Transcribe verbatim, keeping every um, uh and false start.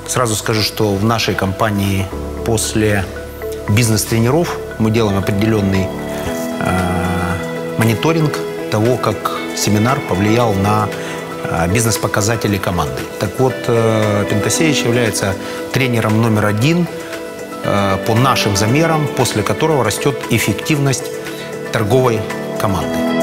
Сразу скажу, что в нашей компании после бизнес-тренеров мы делаем определенный э, мониторинг того, как семинар повлиял на э, бизнес-показатели команды. Так вот, э, Пентасевич является тренером номер один э, по нашим замерам, после которого растет эффективность торговой команды.